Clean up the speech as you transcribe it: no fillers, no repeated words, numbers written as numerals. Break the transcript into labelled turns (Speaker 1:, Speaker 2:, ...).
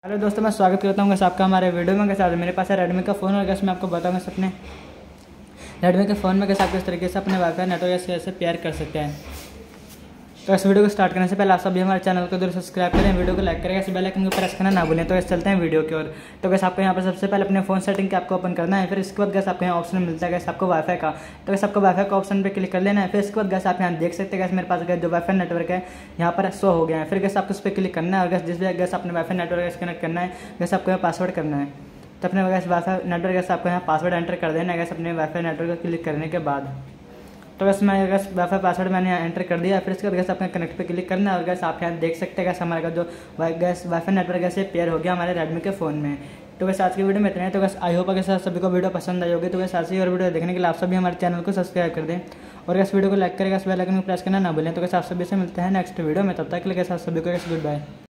Speaker 1: Hello दोस्तों, मैं स्वागत करता हूँ आपका हमारे वीडियो में। कैसे आज मेरे पास है रेडमी का फ़ोन और कैसे मैं आपको बताऊँगा अपने रेडमी के फ़ोन में कैसे आप किस तरीके से अपने वाईफाई नेटवर्क से पेयर कर सकते हैं। तो इस वीडियो को स्टार्ट करने से पहले आप सभी हमारे चैनल को जरूर सब्सक्राइब करें, वीडियो को लाइक करें, इस बेल आइकन को प्रेस करना ना भूलें। तो इस चलते हैं वीडियो की ओर। तो कैसे आपको यहाँ पर सबसे पहले अपने फ़ोन सेटिंग के आपको ओपन करना है। फिर इसके बाद गैस आपको यहाँ ऑप्शन मिलता है गैस आपको वाईफाई का। तो कैसे आपको वाईफाई का ऑप्शन पे क्लिक कर लेना है। फिर इसके बाद गैस आप यहाँ देख सकते हैं गैस मेरे पास गैस जो वाईफाई नेटवर्क है यहाँ पर शो हो गया है। फिर गैस आपको उस पर क्लिक करना है और गैस जिस भी गैस अपने वाईफाई नेटवर्क कनेक्ट करना है गैस आपको यहाँ पासवर्ड करना है। तो अपने गैस वाईफाई नेटवर्क गैस आपको यहाँ पासवर्ड एंटर कर देना है गैस अपने वाईफाई नेटवर्क पर क्लिक करने के बाद। तो गैस मैं गैस वाईफाई पासवर्ड मैंने यहाँ एंटर कर दिया। फिर इसके बाद गैस अपने कनेक्ट पे क्लिक करना है और गैस आप यहाँ देख सकते हैं गैस हमारा जो guys wifi network guys pair हो गया हमारे रेडमी के फ़ोन में। तो गैस आज की वीडियो में इतना है। तो गैस आई होप कि सभी को वीडियो पसंद आई होगी। तो गैस ऐसी और वीडियो देखने के लिए आप सभी हमारे चैनल को सब्सक्राइब कर दें और गैस वीडियो को लाइक करें, गैस बेल आइकन को प्रेस करना ना भूलें। तो गैस आप सभी से मिलते हैं नेक्स्ट वीडियो में, तब तक के लिए गैस आप सभी को गैस गुड बाय।